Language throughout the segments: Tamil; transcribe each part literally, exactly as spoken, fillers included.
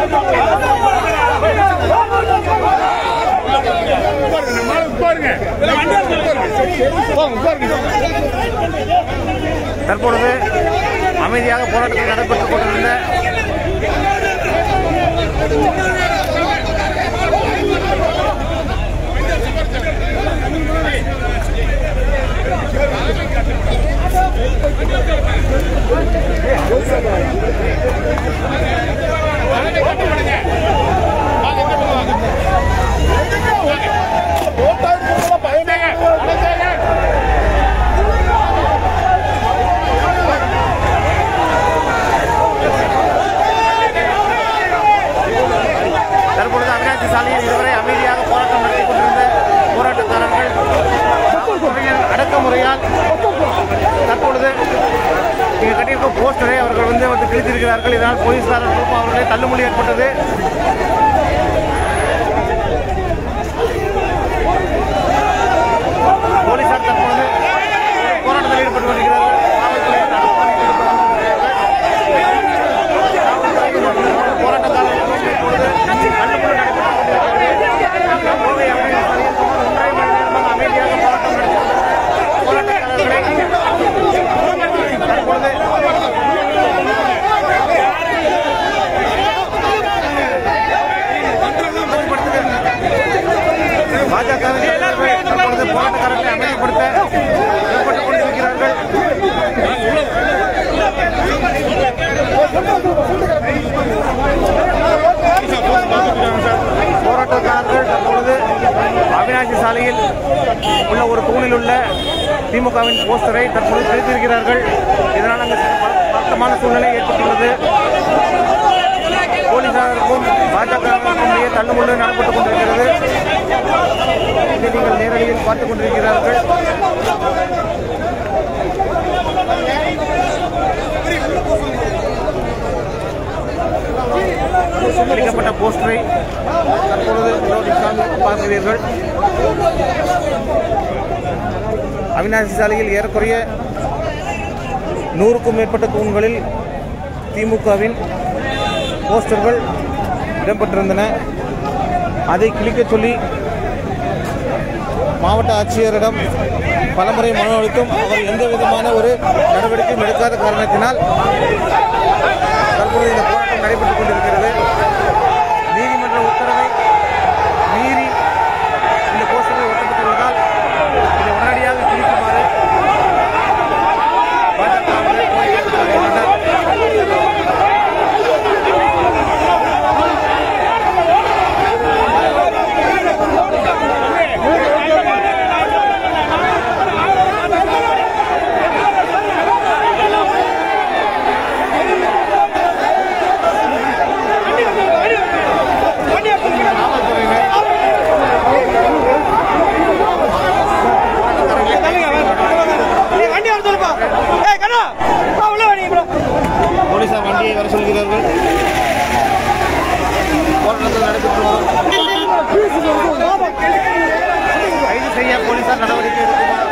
தற்பொழுது அமைதியாக போராட்டத்தில் நடைபெற்றுக் கொண்டிருந்த தற்பொழுது அவிநாசி சாலையில் இதுவரை அமைதியாக போராட்டம் நடத்தி கொண்டிருந்த போராட்டக்காரர்கள் அடக்குமுறையால் தற்பொழுது இங்கு கட்டியிருக்கும் போஸ்டரை அவர்கள் வந்து வந்து கிழித்திருக்கிறார்கள். இதனால் போலீசார் அவர்களை தள்ளுமுள்ளி ஏற்பட்டது. போலீசார் தற்பொழுது போராட்டத்தில் ஈடுபட்டு வருகிறார்கள். போராட்டக்காரர்கள் அமைதியாக போராட்டம் நடத்தி போராட்டக்காரர்களை தற்பொழுது பாஜக தற்பொழுது போராட்டக்காரர்களை அமைதிப்படுத்த ஏற்பட்டுக் கொண்டிருக்கிறார்கள். போராட்டக்காரர்கள் தற்பொழுது அவிநாசி சாலையில் உள்ள ஒரு தூணில் உள்ள திமுகவின் போஸ்டரை தற்போது கிழித்திருக்கிறார்கள். இதனால் அங்கு பதட்டமான சூழ்நிலை ஏற்பட்டுள்ளது. போலீசாருக்கும் பாஜகவுக்கும் இடையே தள்ளுமுள்ளு நடைபெற்றுக் கொண்டிருக்கிறது. இதை நீங்கள் நேரடியில் பார்த்துக் கொண்டிருக்கிறார்கள். கிழிக்கப்பட்ட போஸ்டரை தற்பொழுது பார்க்கிறீர்கள். அவிநாசி சாலையில் ஏறக்குறைய நூறுக்கும் மேற்பட்ட தூண்களில் திமுகவின் போஸ்டர்கள் இடம்பெற்றிருந்தன. அதை கிழிக்க சொல்லி மாவட்ட ஆட்சியரிடம் பலமுறை மனு அளித்தும் அவர் எந்த விதமான ஒரு நடவடிக்கையும் எடுக்காத காரணத்தினால் தற்போது இந்த போராட்டம் நடைபெற்றுக் கொண்டிருக்கிறது. நீதிமன்ற உத்தரவை மீறி இந்த போஸ்டர்கள் ஒட்டப்பட்டுள்ளதால் இதை உடனடியாக கிழிக்குமாறு பாஜகவினர் கோரிக்கை போலீசார் வண்டியை வர சொல்கிறார்கள். போராட்டத்தில் நடைபெற்றுள்ளோம். கைது செய்ய போலீசார் நடவடிக்கை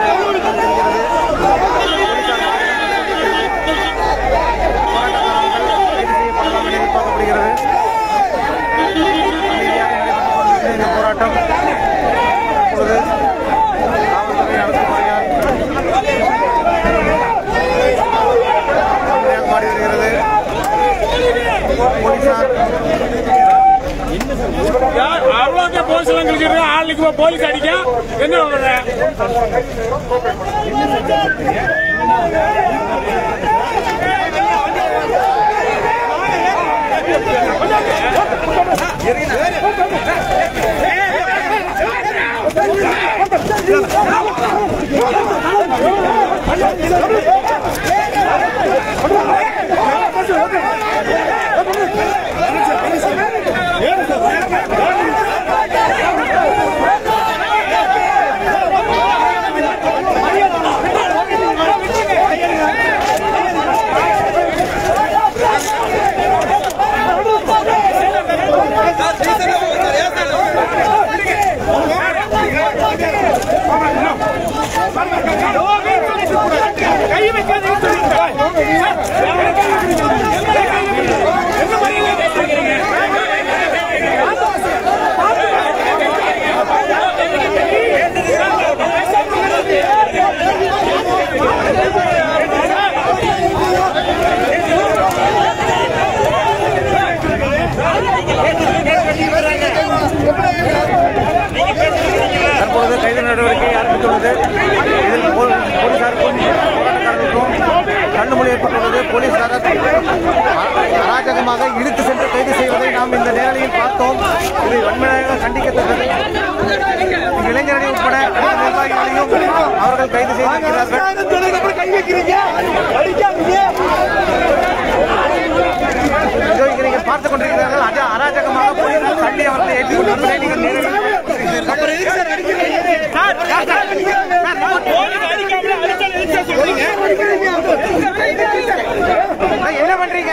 கைது செய்யப்படலாம் என எதிர்பார்க்கப்படுகிறது. இந்த போராட்டம் இப்பொழுது காவல்துறை அரசு மாறி வருகிறது. போலீசார் அவ்வளோ போலீஸ் ஆளுக்கு போலீஸ் அடிக்க என்ன கை வைக்காத அராஜகமாக இழுத்து சென்று கைது செய்வதை நாம் இந்த நேரலையில் பார்த்தோம். இதை வன்மையாக கண்டிக்கத்தக்கது. இளைஞரணி உட்பட நிர்வாகிகளையும் அவர்கள் கைது செய்திருக்கிறார்கள். நீங்கள் பார்த்துக் கொண்டிருக்கிறார்கள். அது அராஜகமாக போலீசார் தள்ளி அவர்களை ஏற்றிக் கொண்டிருப்பதை நீங்கள் என்ன பண்றீங்க?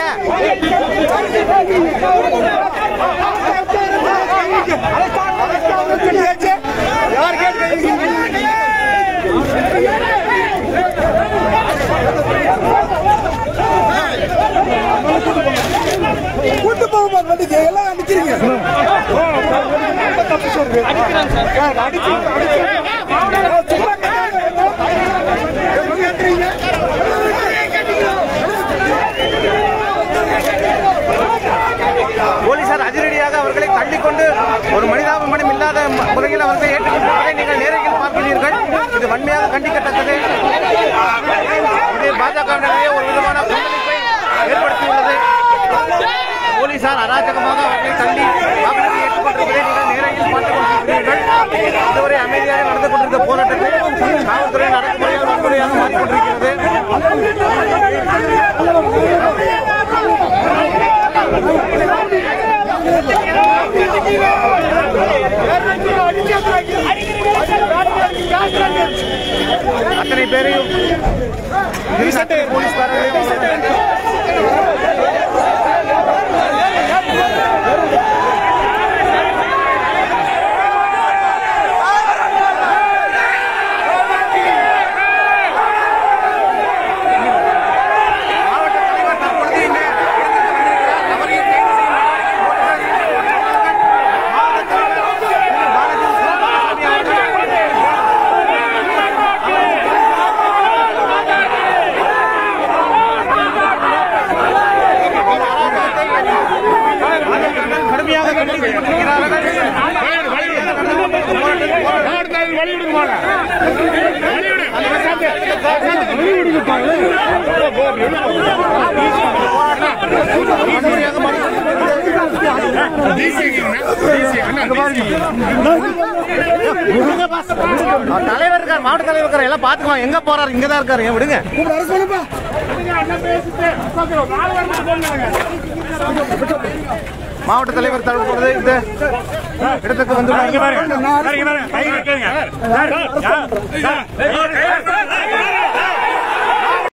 கூட்டு போக மாட்டேங்க எல்லாம் அடிக்கிறீங்க. போலீசார் அதிரடியாக அவர்களை தள்ளிக்கொண்டு ஒரு மனிதாபிமானம் இல்லாத முறையில் அவர்களை ஏற்றுக்கொண்டிருப்பதை நீங்கள் நேரடியில் பார்க்கிறீர்கள். இது வன்மையாக கண்டிக்கத்தக்கது. இது பாஜகவினரையே ஒரு விதமான கொந்தளிப்பை ஏற்படுத்தியுள்ளது. போலீசார் அராஜகமாக அவர்களை தள்ளி வாக்குறுதி ஏற்றுக்கொண்டிருப்பதை நீங்கள் நேரடியில் பார்த்துக் கொண்டிருக்கிறீர்கள். இதுவரை அமைதியாக நடந்து கொண்டிருந்த போராட்டத்தை காவல்துறை அடக்குமுறையாக வன்முறையாக மாறிக்கொண்டிருக்கிறது. அத்தனை பேரையும் போலீஸ்காரர்களையும் தலைவர் இருக்கார், மாவட்ட தலைவர் இருக்கார், எல்லாம் பாத்துக்கலாம். எங்க போறாரு? இங்கதான் இருக்காரு. விடுங்க. மாவட்ட தலைவர் தற்போது இந்த இடத்துக்கு வந்து